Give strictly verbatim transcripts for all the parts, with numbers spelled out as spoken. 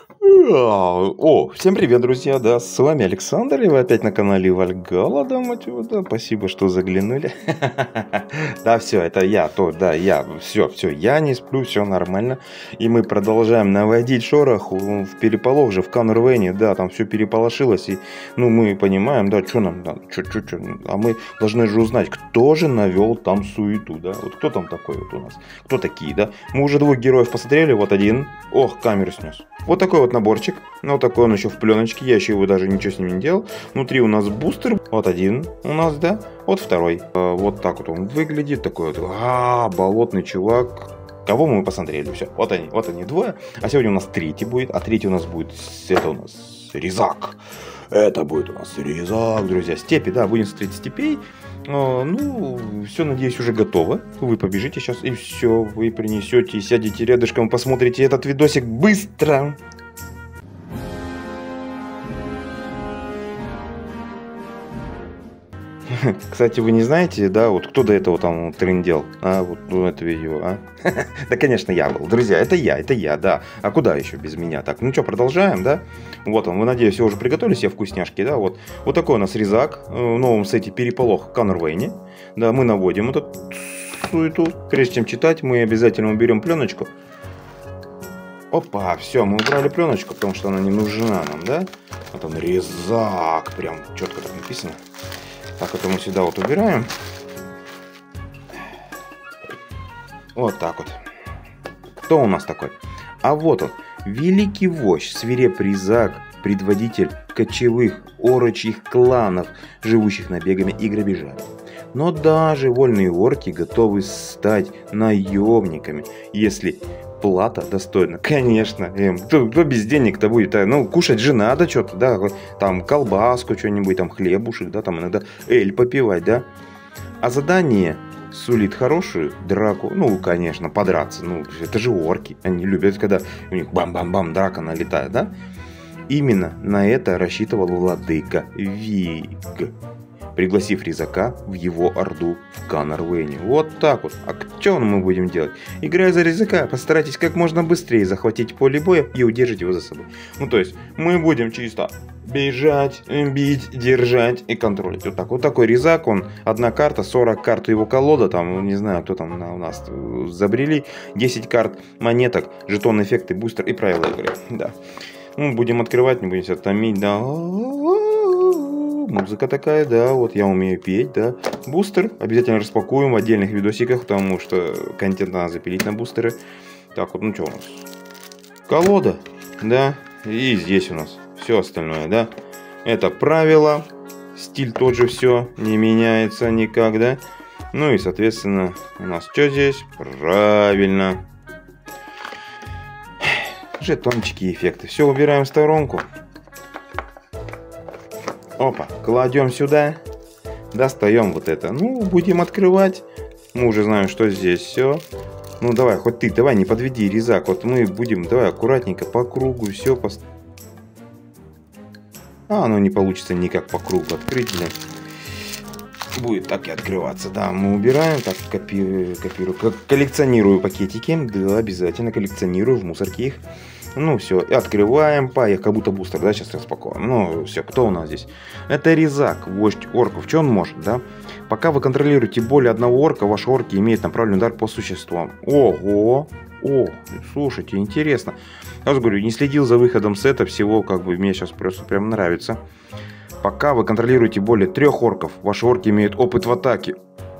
О, всем привет, друзья, да, с вами Александр, и вы опять на канале Вальгалла, да, мать его, да, спасибо, что заглянули. Да, все, это я, то, да, я, все, все, я не сплю, все нормально, и мы продолжаем наводить шорох в переполох же, в Коннор-Вэйне, да, там все переполошилось, и, ну, мы понимаем, да, что нам, да, что, что, что, а мы должны же узнать, кто же навел там суету, да, вот кто там такой вот у нас, кто такие, да, мы уже двух героев посмотрели, вот один, ох, камеру снес. Вот такой вот наборчик. Ну, вот такой он еще в пленочке. Я еще его даже ничего с ним не делал. Внутри у нас бустер. Вот один у нас, да. Вот второй. Вот так вот он выглядит. Такой вот, а, болотный чувак. Кого мы посмотрели? Все. Вот они. Вот они двое. А сегодня у нас третий будет. А третий у нас будет, это у нас Резак. Это будет у нас Резак, друзья. Степи, да. Будем смотреть степей. Ну, все, надеюсь, уже готово. Вы побежите сейчас, и все, вы принесете, сядете рядышком, посмотрите этот видосик быстро. Кстати, вы не знаете, да, вот кто до этого там трындел, а, вот ну, это видео, а? Да, конечно, я был. Друзья, это я, это я, да. А куда еще без меня? Так, ну что, продолжаем, да? Вот он, вы, надеюсь, все уже приготовили себе вкусняшки, да? Вот, вот такой у нас Резак в новом сете переполох в Коннор-Вэйне. Да, мы наводим эту суету. Прежде чем читать, мы обязательно уберем пленочку. Опа, все, мы убрали пленочку, потому что она не нужна нам, да? Вот он, Резак, прям четко так написано. Так, это мы сюда вот убираем. Вот так вот. Кто у нас такой? А вот он, великий вождь, свирепый Резак, предводитель кочевых орочьих кланов, живущих набегами и грабежами. Но даже вольные орки готовы стать наемниками, если плата достойна. Конечно, эм, кто, кто без денег-то будет? А, ну, кушать же надо что-то, да, там колбаску, что-нибудь, там хлебушек, да, там иногда эль попивать, да. А задание сулит хорошую драку, ну, конечно, подраться, ну, это же орки, они любят, когда у них бам-бам-бам драка налетает, да. Именно на это рассчитывал владыка Виг, пригласив Резака в его орду в Коннор-Вэйне. Вот так вот. А что мы будем делать? Играя за Резака, постарайтесь как можно быстрее захватить поле боя и удержать его за собой. Ну, то есть, мы будем чисто бежать, бить, держать и контролить. Вот так. Вот такой Резак, он одна карта, сорок карт его колода, там, не знаю, кто там у нас забрели, десять карт монеток, жетон, эффекты, бустер и правила игры. Да. Ну, будем открывать, не будем себя томить, да. Музыка такая, да, вот я умею петь, да. Бустер обязательно распакуем в отдельных видосиках, потому что контент надо запилить на бустеры. Так, вот, ну что у нас? Колода, да, и здесь у нас все остальное, да. Это правило, стиль тот же, все, не меняется никак, да. Ну и, соответственно, у нас что здесь? Правильно. Жетончики и эффекты. Все убираем в сторонку. Опа, кладем сюда, достаем вот это. Ну, будем открывать. Мы уже знаем, что здесь все. Ну, давай, хоть ты, давай, не подведи, Резак. Вот мы будем, давай, аккуратненько по кругу все. Пост... А, оно не получится никак по кругу открыть, блин. Будет так и открываться. Да, мы убираем, так, копирую, копирую, коллекционирую пакетики. Да, обязательно коллекционирую в мусорке их. Ну все, и открываем, поехали, как будто бустер, да, сейчас распаковываем. Ну все, кто у нас здесь? Это Резак, вождь орков. Что он может, да? Пока вы контролируете более одного орка, ваши орки имеют направленный удар по существам. Ого! О, слушайте, интересно. Я же говорю, не следил за выходом сета всего, как бы мне сейчас просто прям нравится. Пока вы контролируете более трех орков, ваши орки имеют опыт в атаке.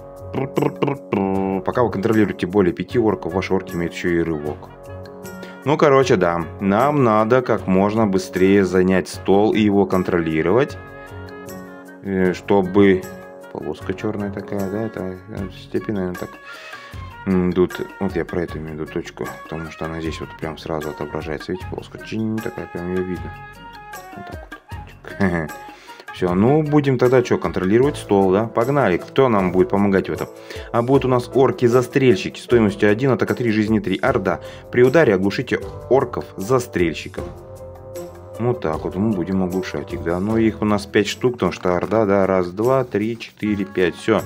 Пока вы контролируете более пяти орков, ваши орки имеют еще и рывок. Ну, короче, да, нам надо как можно быстрее занять стол и его контролировать, чтобы... Полоска черная такая, да, это степень, наверное, так... Тут, вот я про это имею в виду точку, потому что она здесь вот прям сразу отображается, видите, полоска чинь такая, прям ее видно. Вот так вот. Все, ну будем тогда что, контролировать стол, да? Погнали, кто нам будет помогать в этом? А будут у нас орки-застрельщики, стоимостью один, атака три, жизни три, орда. При ударе оглушите орков-застрельщиков. Вот так вот мы будем оглушать их, да? Но их у нас пять штук, потому что орда, да, раз, два, три, четыре, пять, все.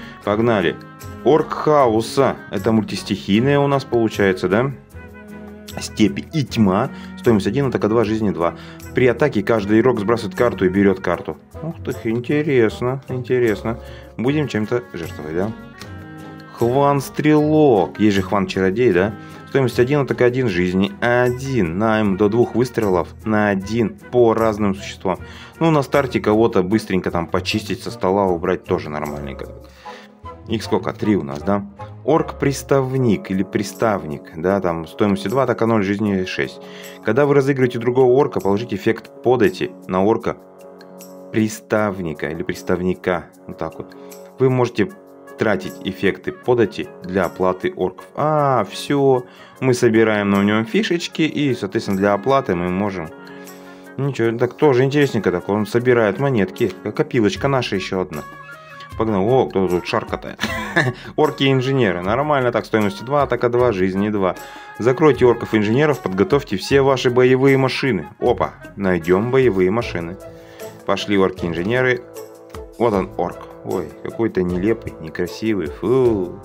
Погнали. Орк хаоса, это мультистихийная у нас получается, да? Степи и тьма. Стоимость один, атака два, жизни два. При атаке каждый игрок сбрасывает карту и берет карту. Ух ты, интересно, интересно. Будем чем-то жертвовать, да? Хван Стрелок. Есть же Хван Чародей, да? Стоимость один, атака один, жизни один. Найм до двух выстрелов на один по разным существам. Ну, на старте кого-то быстренько там почистить со стола, убрать тоже нормальненько. Их сколько? Три у нас, да? Орк-приставник или приставник, да, там стоимостью два, атака ноль, жизни шесть. Когда вы разыгрываете другого орка, положите эффект подати на орка приставника или приставника. Вот так вот. Вы можете тратить эффекты подати для оплаты орков. А, все. Мы собираем на нем фишечки и, соответственно, для оплаты мы можем... Ничего, так тоже интересненько так. Он собирает монетки. Копилочка наша еще одна. Погнал. О, кто тут шаркатает. Орки и инженеры. Нормально так. Стоимостью два, атака два, жизни два. Закройте орков и инженеров, подготовьте все ваши боевые машины. Опа, найдем боевые машины. Пошли орки и инженеры. Вот он, орк. Ой, какой-то нелепый, некрасивый. Фу.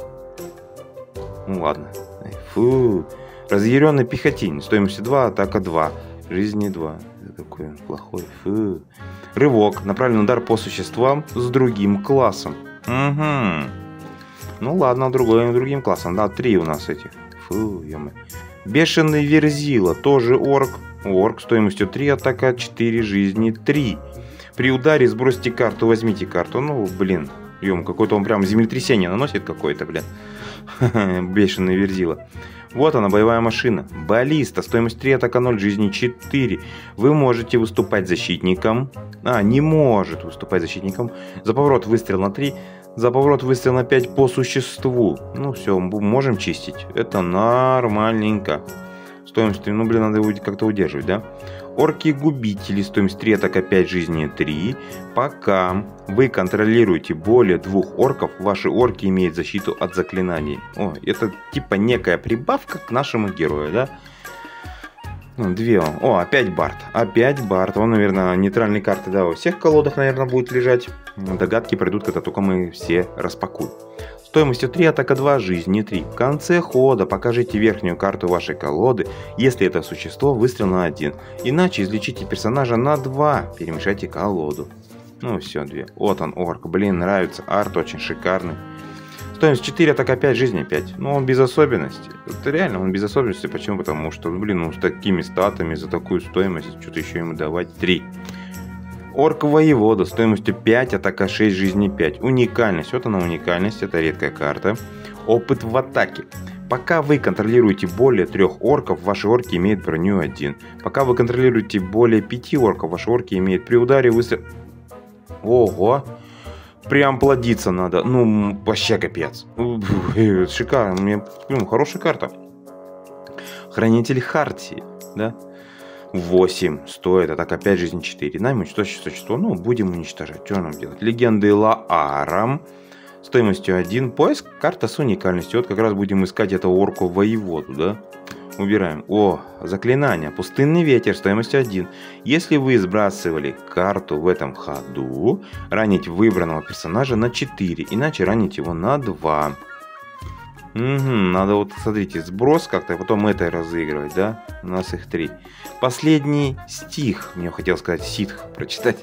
Ну ладно. Фу. Разъяренный пехотинец. Стоимостью два, атака два, жизни два. Такой он плохой. Фу. Рывок. Направленный удар по существам с другим классом. Угу. Ну ладно, другой, другим классом. Да, три у нас этих. Фу, ё-моё. Бешеный Верзила. Тоже орк. Орк. Стоимостью три, атака четыре, жизни три. При ударе сбросьте карту, возьмите карту. Ну, блин. Ё-моё, какой-то он прям землетрясение наносит какое-то, блин. Бешеный Верзила. Вот она, боевая машина. Баллиста. Стоимость три, атака ноль, жизни четыре. Вы можете выступать защитником. А, не может выступать защитником. За поворот выстрел на три. За поворот выстрел на пять по существу. Ну все, можем чистить. Это нормальненько. Стоимость, ну блин, надо его как-то удерживать, да? Орки-губители. Стоимость три, атака пять, жизни три. Пока вы контролируете более двух орков, ваши орки имеют защиту от заклинаний. О, это типа некая прибавка к нашему герою, да? Две. О, опять Барт. Опять Барт. Он, наверное, нейтральные карты, да, во всех колодах, наверное, будет лежать. Догадки пройдут, когда только мы все распакуем. Стоимостью три, атака два, жизни три. В конце хода покажите верхнюю карту вашей колоды, если это существо, выстрел на один. Иначе излечите персонажа на два. Перемешайте колоду. Ну все, две. Вот он, орк. Блин, нравится. Арт очень шикарный. Стоимость четыре, атака пять, жизни пять. Ну, он без особенностей. Это реально, он без особенностей. Почему? Потому что, блин, ну, с такими статами, за такую стоимость, что-то еще ему давать. три. Орк-воевода. Стоимостью пять, атака шесть, жизни пять. Уникальность. Вот она уникальность. Это редкая карта. Опыт в атаке. Пока вы контролируете более трех орков, ваши орки имеют броню один. Пока вы контролируете более пяти орков, ваши орки имеют при ударе выстрел... Ого! Прям плодиться надо. Ну, вообще капец. Шикарно. Мне, ну, хорошая карта. Хранитель Хартии. Да? восемь стоит. Атака пять, жизнь четыре. Нам уничтожить существо. Ну, будем уничтожать. Что нам делать? Легенды Лаарам. Стоимостью один. Поиск. Карта с уникальностью. Вот как раз будем искать этого орку-воеводу, да? Убираем. О, заклинание. Пустынный ветер. Стоимостью один. Если вы сбрасывали карту в этом ходу, ранить выбранного персонажа на четыре. Иначе ранить его на два. Угу, надо вот, смотрите, сброс как-то, а потом это разыгрывать, да? У нас их три. Последний стих. Мне хотел сказать ситх прочитать.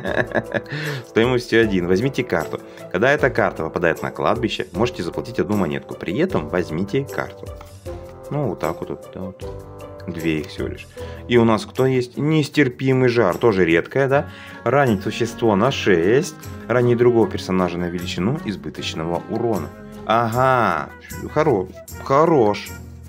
Стоимостью один. Возьмите карту. Когда эта карта попадает на кладбище, можете заплатить одну монетку. При этом возьмите карту. Ну, вот так вот, да, вот. Две их всего лишь. И у нас кто есть? Нестерпимый жар. Тоже редкая, да? Ранить существо на шесть. Ранить другого персонажа на величину избыточного урона. Ага. Хорош. Хорош.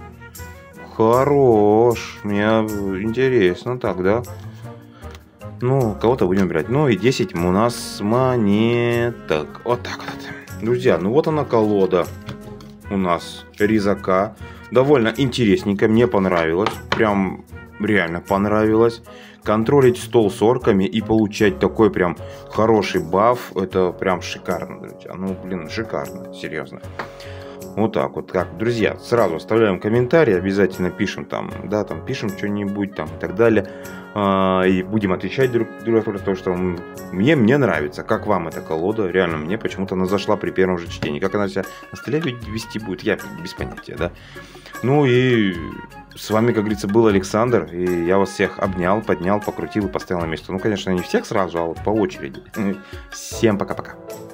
Хорош. Мне интересно так, да? Ну, кого-то будем брать. Ну и десять у нас монеток. Вот так вот. Друзья, ну вот она колода. У нас резака. Довольно интересненько, мне понравилось. Прям реально понравилось. Контролить стол с орками и получать такой прям хороший баф. Это прям шикарно, друзья. Ну, блин, шикарно, серьезно. Вот так вот. Так, друзья, сразу оставляем комментарии, обязательно пишем там, да, там пишем что-нибудь там и так далее. А, и будем отвечать друг другу, потому что мне, мне нравится, как вам эта колода. Реально, мне почему-то она зашла при первом же чтении. Как она себя на столе вести будет, я без понятия, да. Ну и с вами, как говорится, был Александр. И я вас всех обнял, поднял, покрутил и поставил на место. Ну, конечно, не всех сразу, а вот по очереди. Всем пока-пока.